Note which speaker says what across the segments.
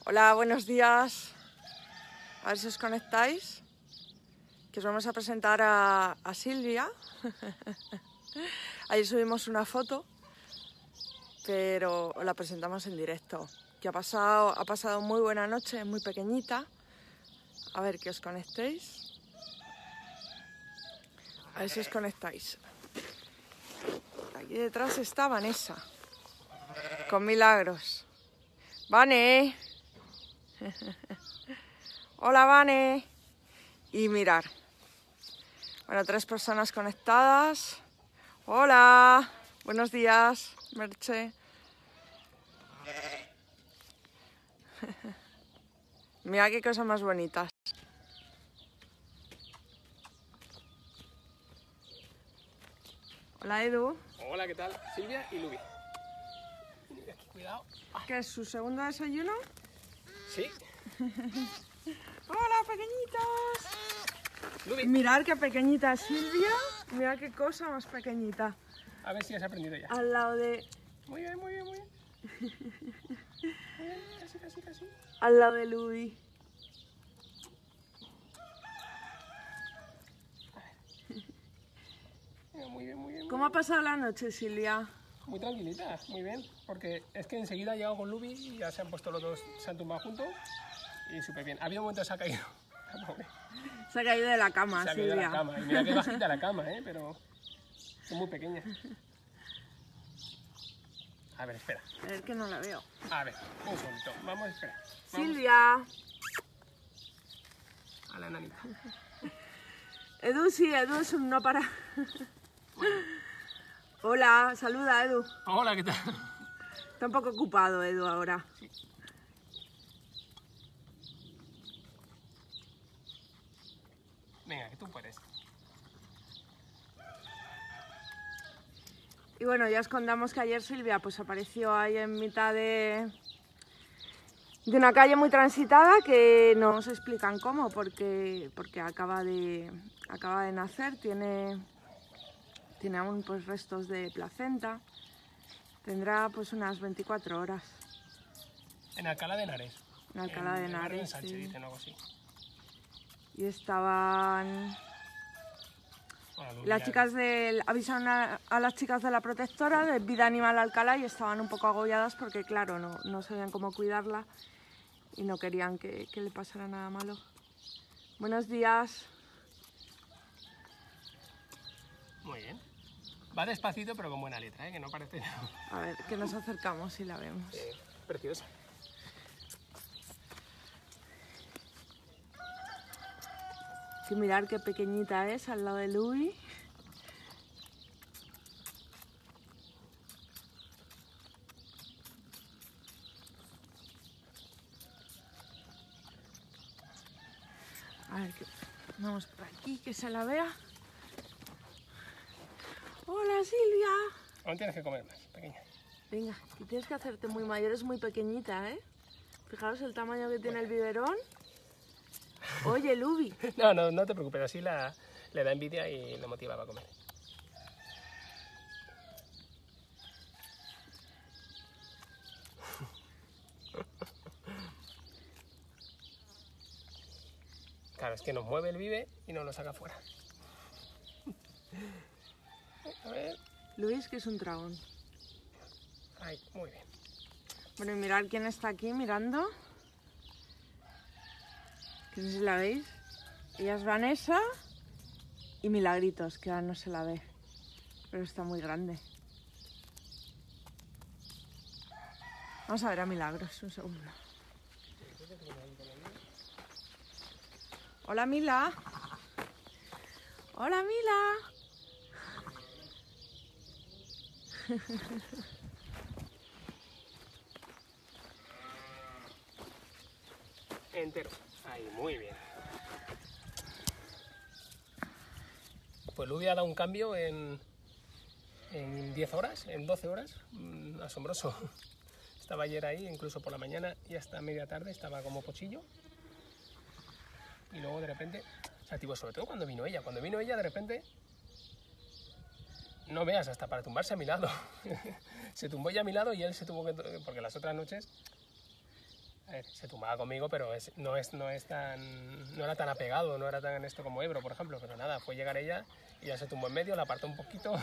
Speaker 1: Hola, buenos días. A ver si os conectáis, que os vamos a presentar a Silvia. Ayer subimos una foto, pero os la presentamos en directo. Que ha pasado muy buena noche, es muy pequeñita. A ver que os conectéis. A ver si os conectáis. Aquí detrás está Vanessa, con Milagros. ¡Vane! Hola, Vane. Y mirar. Bueno, 3 personas conectadas. Hola. Buenos días, Merche. Mira qué cosas más bonitas. Hola, Edu.
Speaker 2: Hola, ¿qué tal? Silvia y Lubi. Aquí, cuidado.
Speaker 1: ¿Qué es su segundo desayuno?
Speaker 2: Sí.
Speaker 1: Hola, pequeñitos.
Speaker 2: Lubi.
Speaker 1: Mirad qué pequeñita es Silvia. Mirad qué cosa más pequeñita.
Speaker 2: A ver si has aprendido ya.
Speaker 1: Al lado de...
Speaker 2: Muy bien, muy bien, muy bien. Muy bien, casi.
Speaker 1: Al lado de Luis.
Speaker 2: Muy bien.
Speaker 1: ¿Cómo ha pasado la noche, Silvia?
Speaker 2: Muy tranquilita, muy bien. Porque es que enseguida ha llegado con Lubi y ya se han puesto los dos, se han tumbado juntos. Y súper bien. Ha habido un momento que se ha caído. Pobre.
Speaker 1: Se ha caído de la cama,
Speaker 2: Se ha
Speaker 1: Silvia.
Speaker 2: caído de la cama. Y mira que bajita la cama, pero es muy pequeña. A ver, espera.
Speaker 1: A ver, que no la veo.
Speaker 2: A ver, un segundito. Vamos, espera. Vamos
Speaker 1: Silvia.
Speaker 2: a la nanita.
Speaker 1: Edu, sí, Edu es un no para. Hola, saluda, Edu.
Speaker 2: Hola, ¿qué tal?
Speaker 1: Está un poco ocupado, Edu, ahora.
Speaker 2: Sí. Venga, que tú puedes.
Speaker 1: Y bueno, ya os contamos que ayer Silvia pues apareció ahí en mitad de una calle muy transitada, que no os explican cómo, porque acaba de nacer, tiene aún pues restos de placenta, tendrá pues unas 24 horas.
Speaker 2: En Alcalá de Henares.
Speaker 1: En Alcalá de
Speaker 2: En el barrio de
Speaker 1: Henares,
Speaker 2: Sánchez,
Speaker 1: sí.
Speaker 2: dicen algo así.
Speaker 1: Y estaban...
Speaker 2: Bueno,
Speaker 1: Las chicas avisaron a las chicas de la protectora de Vida Animal Alcalá y estaban un poco agobiadas porque, claro, no sabían cómo cuidarla y no querían que le pasara nada malo. Buenos días.
Speaker 2: Muy bien. Va despacito, pero con buena letra, que no parece...
Speaker 1: A ver, que nos acercamos y la vemos.
Speaker 2: Preciosa.
Speaker 1: Que mirar qué pequeñita es al lado de Luis. A ver, vamos por aquí, que se la vea. Hola, Silvia.
Speaker 2: Aún tienes que comer más, pequeña.
Speaker 1: Venga, y tienes que hacerte muy mayor, es muy pequeñita, ¿eh? Fijaros el tamaño que tiene el biberón. Oye, Lubi.
Speaker 2: No te preocupes, así le da envidia y le motiva para comer. Claro, es que nos mueve el vive y nos lo saca fuera. A ver.
Speaker 1: Luis, que es un dragón.
Speaker 2: Ahí, muy bien.
Speaker 1: Bueno, y mirad quién está aquí mirando. Que no sé si la veis. Ella es Vanessa y Milagritos, que ahora no se la ve. Pero está muy grande. Vamos a ver a Milagros, un segundo. Hola, Mila. Hola, Mila.
Speaker 2: Entero. Ahí, muy bien. Pues Lubi ha dado un cambio en 10 horas, en 12 horas. Asombroso. Estaba ayer ahí, incluso por la mañana y hasta media tarde estaba como pochillo. Y luego de repente se activó, sobre todo cuando vino ella. Cuando vino ella, de repente, no veas, hasta para tumbarse a mi lado. Se tumbó ella a mi lado y él se tuvo que... Porque las otras noches A ver, se tumbaba conmigo, pero no era tan apegado, no era tan esto como Ebro, por ejemplo, pero nada, fue llegar ella y ya se tumbó en medio, la apartó un poquito.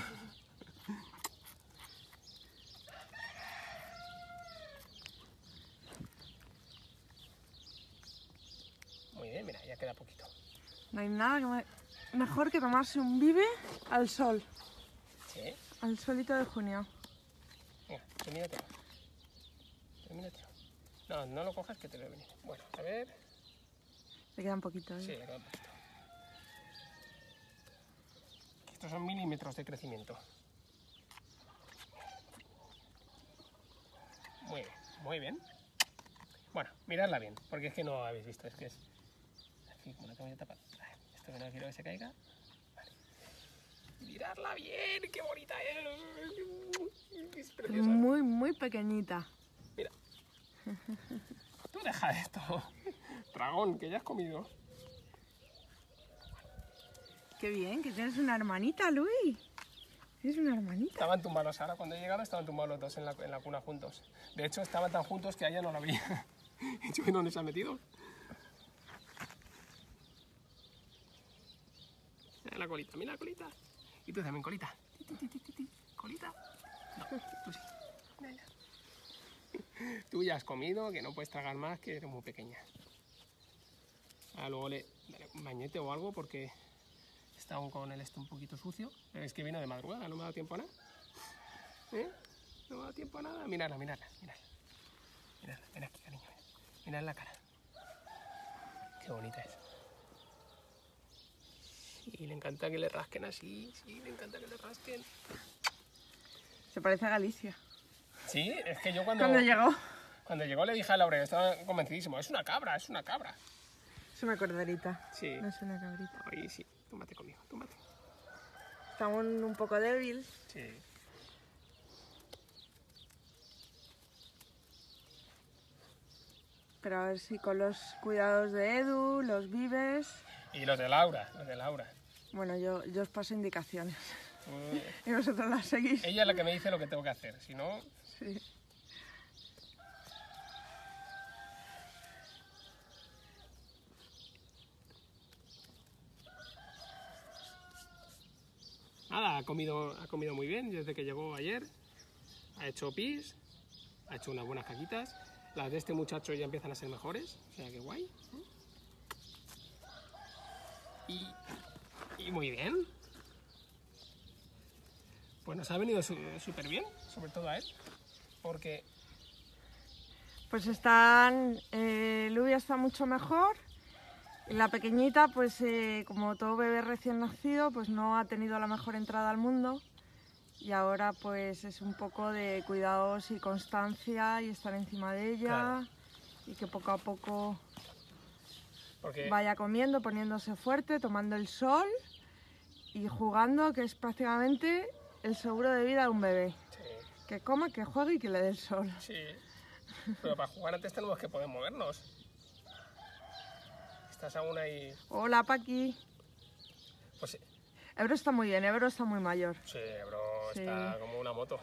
Speaker 2: Muy bien, mira, ya queda poquito.
Speaker 1: No hay nada mejor que tomarse un Vive al sol,
Speaker 2: ¿Sí?
Speaker 1: al solito de junio.
Speaker 2: Venga, termínatelo. No, no lo cojas que te lo voy a venir. Bueno, a ver.
Speaker 1: Le queda un poquito, ¿eh?
Speaker 2: Sí, le queda un poquito. Estos son milímetros de crecimiento. Muy bien, muy bien. Bueno, miradla bien, porque es que no habéis visto, es que es... Aquí, como la camiseta para... Esto que no quiero que se caiga. Vale. Miradla bien, qué bonita es. Es preciosa.
Speaker 1: Muy, muy pequeñita.
Speaker 2: Mira. Tú deja esto. Dragón, que ya has comido.
Speaker 1: Qué bien, que tienes una hermanita, Luis. Tienes una hermanita.
Speaker 2: Estaban tumbados ahora, cuando he llegado estaban tumbados los dos en la cuna juntos. De hecho, estaban tan juntos que a ella no la veía. ¿Y dónde se ha metido? Mira la colita, mira la colita. Y tú también, colita. Colita. No, tú sí. Mira ya. Tú ya has comido, que no puedes tragar más, que eres muy pequeña. Ahora luego le daré un bañete o algo porque está aún con el un poquito sucio. Es que vino de madrugada, no me ha dado tiempo a nada. ¿Eh? No me ha dado tiempo a nada. Miradla. Ven aquí, cariño. Mirad la cara. Qué bonita es. Y le encanta que le rasquen así. Sí, le encanta que le rasquen.
Speaker 1: Se parece a Galicia.
Speaker 2: Sí, es que yo cuando llegó le dije a Laura, estaba convencidísimo, es una cabra.
Speaker 1: Es una corderita.
Speaker 2: Sí.
Speaker 1: No es una cabrita.
Speaker 2: Ahí sí, tómate conmigo, tómate.
Speaker 1: Está un poco débil.
Speaker 2: Sí.
Speaker 1: Pero a ver si con los cuidados de Edu, los Vives...
Speaker 2: Y los de Laura.
Speaker 1: Bueno, yo os paso indicaciones.
Speaker 2: Tú-
Speaker 1: Y vosotros las seguís.
Speaker 2: Ella es la que me dice lo que tengo que hacer, si no...
Speaker 1: Sí.
Speaker 2: Nada, ha comido muy bien desde que llegó ayer. Ha hecho pis, ha hecho unas buenas caquitas. Las de este muchacho ya empiezan a ser mejores, o sea que guay. Y muy bien. Pues nos ha venido súper bien, sobre todo a él, porque
Speaker 1: Pues Lubia está mucho mejor. Y la pequeñita, pues como todo bebé recién nacido, pues no ha tenido la mejor entrada al mundo. Y ahora pues es un poco de cuidados y constancia y estar encima de ella.
Speaker 2: Claro.
Speaker 1: Y que poco a poco
Speaker 2: porque
Speaker 1: vaya comiendo, poniéndose fuerte, tomando el sol y jugando, que es prácticamente el seguro de vida de un bebé.
Speaker 2: sí,
Speaker 1: Que coma, que juegue y que le dé el sol.
Speaker 2: sí. Pero para jugar antes tenemos que poder movernos. Estás aún ahí.
Speaker 1: Hola, Paqui.
Speaker 2: Pues sí,
Speaker 1: Ebro está muy bien, Ebro está muy mayor.
Speaker 2: bro,
Speaker 1: Sí.
Speaker 2: está como una moto.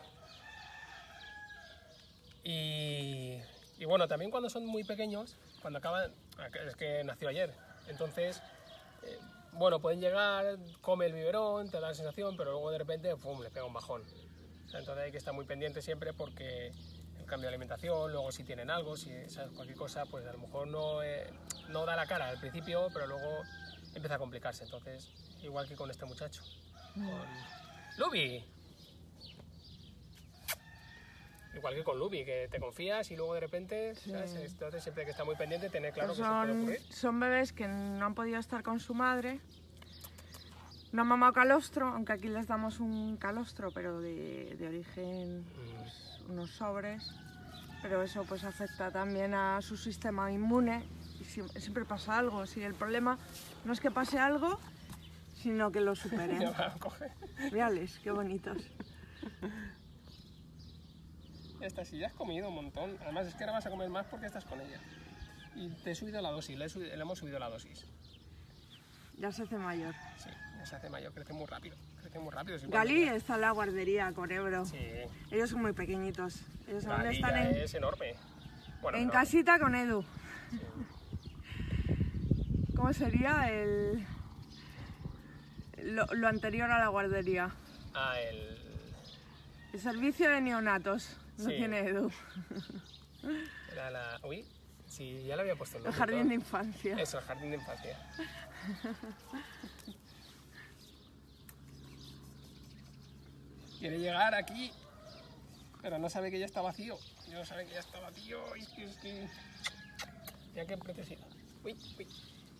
Speaker 2: Y bueno, también cuando son muy pequeños, cuando acaban, es que nació ayer, entonces, bueno, pueden llegar, come el biberón, te da la sensación, pero luego de repente, ¡pum!, le pega un bajón. O sea, entonces hay que estar muy pendiente siempre porque el cambio de alimentación, luego si tienen algo, si sabes cualquier cosa, pues a lo mejor no da la cara al principio, pero luego empieza a complicarse. Entonces, igual que con este muchacho, con Lubi. Igual que con Lubi, que te confías y luego de repente, ¿sabes? Entonces siempre hay que estar muy pendiente, tener claro que eso puede ocurrir.
Speaker 1: Son bebés que no han podido estar con su madre. No han mamado calostro, aunque aquí les damos un calostro, pero de origen, pues, unos sobres. Pero eso pues afecta también a su sistema inmune y siempre pasa algo. Si el problema no es que pase algo, sino que lo superen.
Speaker 2: Ya va, coge.
Speaker 1: Mírales, qué bonitos.
Speaker 2: Esta sí, ya has comido un montón. Además es que ahora vas a comer más porque estás con ella. Y te he subido la dosis, le hemos subido la dosis.
Speaker 1: Ya se hace mayor.
Speaker 2: Sí, ya se hace mayor, crece muy rápido.
Speaker 1: Gali está en la guardería con Ebro.
Speaker 2: Sí,
Speaker 1: Ellos son muy pequeñitos. Ellos aún
Speaker 2: Gali
Speaker 1: están
Speaker 2: ya
Speaker 1: en...
Speaker 2: es enorme. Bueno,
Speaker 1: en
Speaker 2: pero-
Speaker 1: casita con Edu. ¿Cómo sería lo anterior a la guardería?
Speaker 2: Ah,
Speaker 1: El servicio de neonatos. Lo
Speaker 2: Sí.
Speaker 1: tiene Edu.
Speaker 2: era la... Uy, sí, ya le había puesto el
Speaker 1: El
Speaker 2: nombre.
Speaker 1: jardín
Speaker 2: todo.
Speaker 1: de infancia.
Speaker 2: Eso, el jardín de infancia. Quiere llegar aquí, pero no sabe que ya está vacío. No sabe que ya está vacío y es que... Ya qué preciosidad. Uy, uy.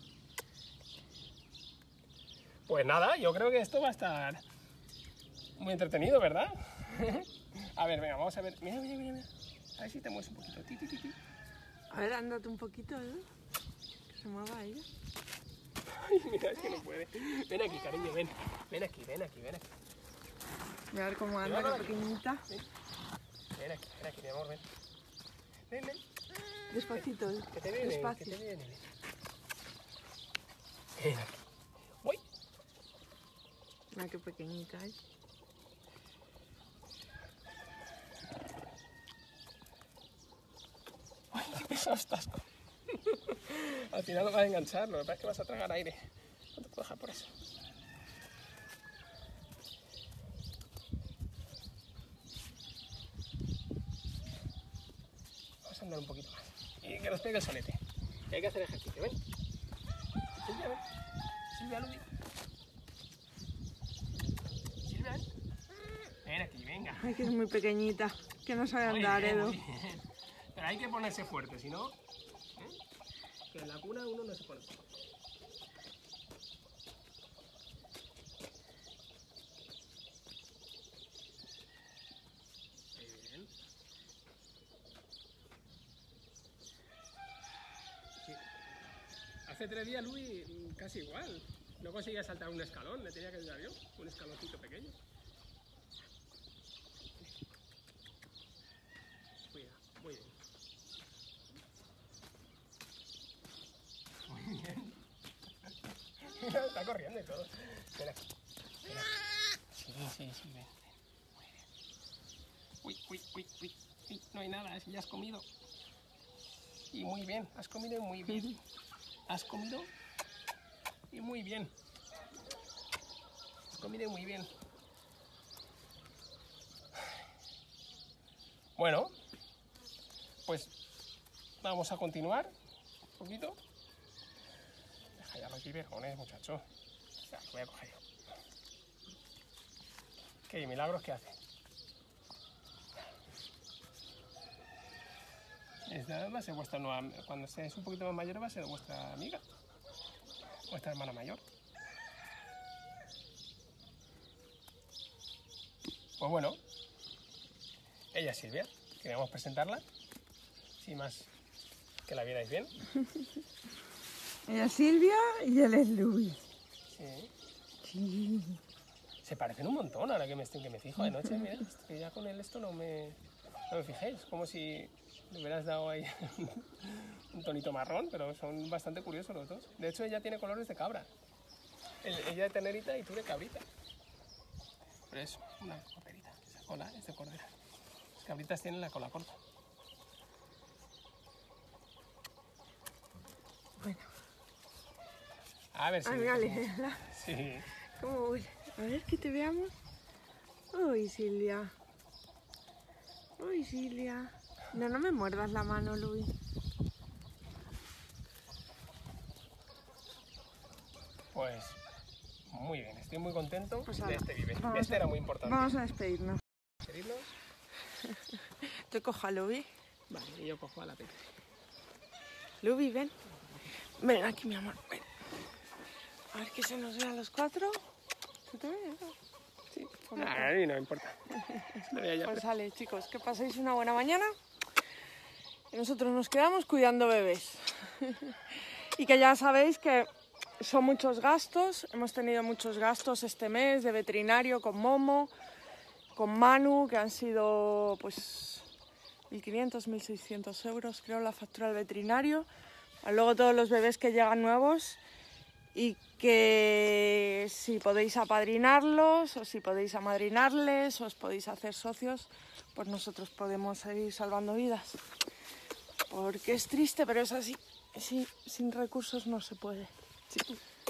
Speaker 2: Pues nada, yo creo que esto va a estar muy entretenido, ¿verdad? A ver, venga, vamos a ver. Mira, mira, mira, mira. A ver si te mueves un poquito. Ti, ti, ti, ti.
Speaker 1: A ver, ándate un poquito, Edu. Que se mueva ella.
Speaker 2: Ay, mira, es que no puede. Ven aquí, cariño, ven. Ven aquí, ven aquí, ven aquí.
Speaker 1: Voy a ver cómo anda,
Speaker 2: Mira,
Speaker 1: qué pequeñita.
Speaker 2: Ven aquí, mi amor, ven. Ven, ven.
Speaker 1: Despacito, Edu.
Speaker 2: Que te viene, que
Speaker 1: Despacio.
Speaker 2: te viene. Ven aquí. Uy.
Speaker 1: Mira qué pequeñita es.
Speaker 2: Ay, qué pesado estás. Al final lo vas a enganchar, lo que pasa es que vas a tragar aire. No te puedo dejar por eso. Vamos a andar un poquito más. Y que nos pegue el solete. Que hay que hacer ejercicio, ven. Silvia, ven. Silvia, Lubi. Silvia, ven. Ven aquí, venga.
Speaker 1: Ay, que es muy pequeñita. Que no sabe
Speaker 2: Muy
Speaker 1: andar,
Speaker 2: bien,
Speaker 1: Edu.
Speaker 2: muy bien. Pero hay que ponerse fuerte, si no... Que en la cuna uno no se pone fuerte. Bien. Sí. Hace 3 días Luis casi igual. No conseguía saltar un escalón, le tenía que ayudar yo. Un escaloncito pequeño. Cuida, muy bien. Muy bien. Mira, está corriendo y todo. Espera. Espera. Sí, sí, sí, ven. Muy bien. Uy, uy, uy, uy, uy. No hay nada, es que ya has comido. Y muy bien, has comido y muy bien. Has comido y muy bien. Has comido y muy bien. Bueno, pues vamos a continuar un poquito. Deja ya los biberones, muchacho. Ya, lo voy a coger yo. ¿Qué milagros que hace? Esta va a ser vuestra nueva... Cuando seáis un poquito más mayor va a ser vuestra amiga. Vuestra hermana mayor. Pues bueno, ella es Silvia. Queríamos presentarla. Sin más que la vierais bien.
Speaker 1: Ella es Silvia y él es Luis.
Speaker 2: Sí.
Speaker 1: Sí.
Speaker 2: Se parecen un montón ahora que me fijo de noche. Mira, que ya con el esto no me fijéis. Como si le hubieras dado ahí un tonito marrón, pero son bastante curiosos los dos. De hecho, ella tiene colores de cabra. Ella de tenerita y tú de cabrita. Pero es una corderita. Esa cola es de cordera. Las cabritas tienen la cola corta.
Speaker 1: Bueno.
Speaker 2: A ver si...
Speaker 1: Ay, vale.
Speaker 2: Sí.
Speaker 1: ¿Cómo huele? A ver que te veamos. Uy, Silvia. Uy, Silvia. No, no me muerdas la mano, Luis.
Speaker 2: Pues muy bien, estoy muy contento
Speaker 1: Pues
Speaker 2: de
Speaker 1: ahora,
Speaker 2: este vive.
Speaker 1: vamos
Speaker 2: Este
Speaker 1: a-
Speaker 2: era muy importante.
Speaker 1: Vamos a despedirnos.
Speaker 2: ¿Seguirnos?
Speaker 1: Te cojo a Luis.
Speaker 2: Vale, y yo cojo a la Pepe.
Speaker 1: Luis, ven. Ven aquí, mi amor. Ven. A ver que se nos vean los cuatro. ¿Se te ve? Sí. Por acá.
Speaker 2: A mí no me importa. Lo voy a
Speaker 1: Pues sale, chicos, que paséis una buena mañana. Y nosotros nos quedamos cuidando bebés. Y que ya sabéis que son muchos gastos. Hemos tenido muchos gastos este mes de veterinario con Momo, con Manu, que han sido pues 1.500, 1.600 euros, creo, la factura del veterinario. Luego todos los bebés que llegan nuevos. Y que si podéis apadrinarlos o si podéis amadrinarles o os podéis hacer socios, pues nosotros podemos seguir salvando vidas. Porque es triste, pero es así. Sí, sin recursos no se puede.
Speaker 2: Sí.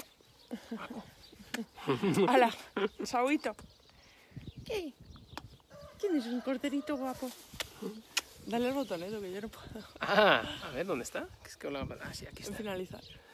Speaker 1: ¡Hala! ¡Sauito! ¿Qué? ¿Quién es un corderito guapo? Dale al botón, que yo no puedo.
Speaker 2: Ah, a ver, ¿dónde está? Es que sí, aquí está.
Speaker 1: Finalizar.